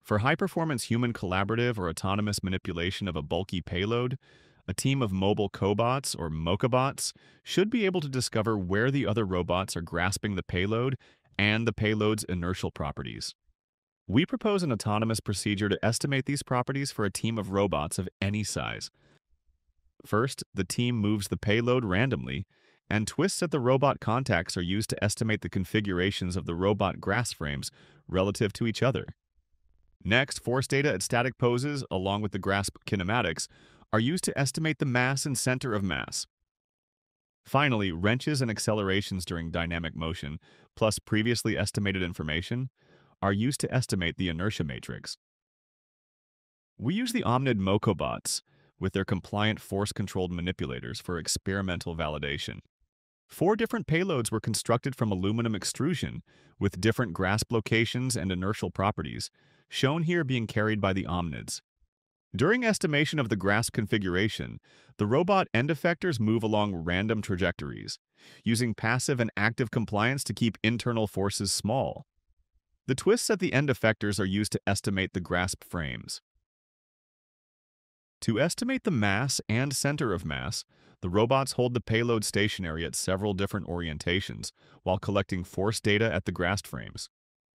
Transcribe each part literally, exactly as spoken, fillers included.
For high-performance human collaborative or autonomous manipulation of a bulky payload, a team of mobile cobots or Mocobots should be able to discover where the other robots are grasping the payload and the payload's inertial properties. We propose an autonomous procedure to estimate these properties for a team of robots of any size. First, the team moves the payload randomly, and twists at the robot contacts are used to estimate the configurations of the robot grasp frames relative to each other. Next, force data at static poses, along with the grasp kinematics, are used to estimate the mass and center of mass. Finally, wrenches and accelerations during dynamic motion, plus previously estimated information, are used to estimate the inertia matrix. We use the Omnid Mocobots with their compliant force-controlled manipulators for experimental validation. Four different payloads were constructed from aluminum extrusion with different grasp locations and inertial properties, shown here being carried by the Omnids. During estimation of the grasp configuration, the robot end effectors move along random trajectories, using passive and active compliance to keep internal forces small. The twists at the end effectors are used to estimate the grasp frames. To estimate the mass and center of mass, the robots hold the payload stationary at several different orientations while collecting force data at the grasp frames.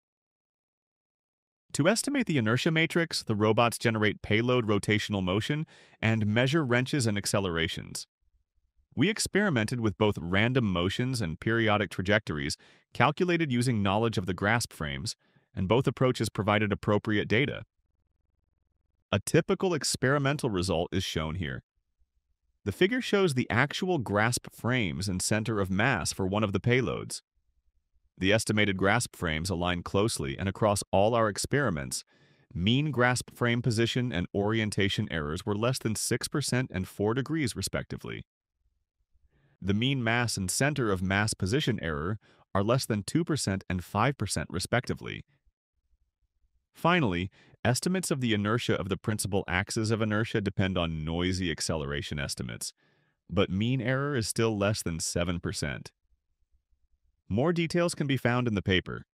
To estimate the inertia matrix, the robots generate payload rotational motion and measure wrenches and accelerations. We experimented with both random motions and periodic trajectories calculated using knowledge of the grasp frames, and both approaches provided appropriate data. A typical experimental result is shown here. The figure shows the actual grasp frames and center of mass for one of the payloads. The estimated grasp frames align closely, and across all our experiments, mean grasp frame position and orientation errors were less than six percent and four degrees respectively. The mean mass and center of mass position error are less than two percent and five percent respectively. Finally, estimates of the inertia of the principal axis of inertia depend on noisy acceleration estimates, but mean error is still less than seven percent. More details can be found in the paper.